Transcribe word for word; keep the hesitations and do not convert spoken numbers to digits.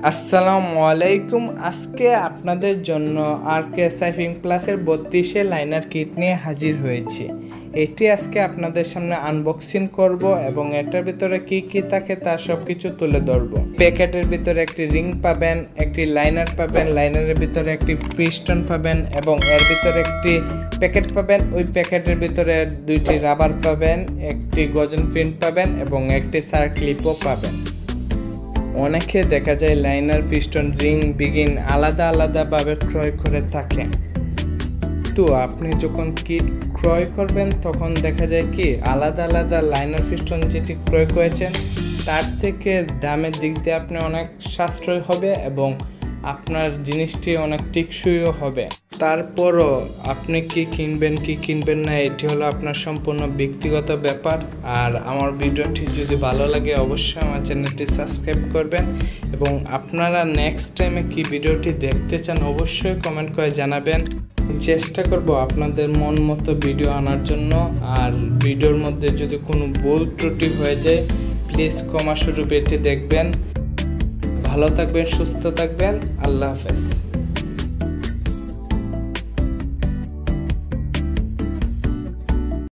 আসসালামু আলাইকুম। আজকে আপনাদের জন্য আরকে সাইফিং প্লাসের বত্রিশে লাইনার কিট নিয়ে হাজির হয়েছি। এটি আজকে আপনাদের সামনে আনবক্সিং করব এবং এটার ভিতরে কি কি থাকে তা সব কিছু তুলে ধরবো। প্যাকেটের ভিতরে একটি রিং পাবেন, একটি লাইনার পাবেন, লাইনারের ভিতরে একটি পিস্টন পাবেন এবং এর ভিতরে একটি প্যাকেট পাবেন। ওই প্যাকেটের ভিতরে দুইটি রাবার পাবেন, একটি গজন পিন পাবেন এবং একটি সার ক্লিপও পাবেন। অনেকে দেখা যায় লাইনার, পিস্টন, রিং, বিগিন আলাদা আলাদাভাবে ক্রয় করে থাকেন। তো আপনি যখন কিট ক্রয় করবেন তখন দেখা যায় কি আলাদা আলাদা লাইনার, পিস্টন যেটি ক্রয় করেছেন তার থেকে দামের দিক দিয়ে আপনি অনেক সাশ্রয় হবে এবং আপনার জিনিসটি অনেক টেকসইও হবে। তারপরও আপনি কি কিনবেন কি কিনবেন না এটি হলো আপনার সম্পূর্ণ ব্যক্তিগত ব্যাপার। আর আমার ভিডিওটি যদি ভালো লাগে অবশ্যই আমার চ্যানেলটি সাবস্ক্রাইব করবেন এবং আপনারা নেক্সট টাইমে কি ভিডিওটি দেখতে চান অবশ্যই কমেন্ট করে জানাবেন। চেষ্টা করব আপনাদের মন মতো ভিডিও আনার জন্য। আর ভিডিওর মধ্যে যদি কোনো ভুল ত্রুটি হয়ে যায় প্লিজ ক্ষমা স্বরূপ এটি দেখবেন। ভালো থাকবেন, সুস্থ থাকবেন। আল্লাহ হাফেজ।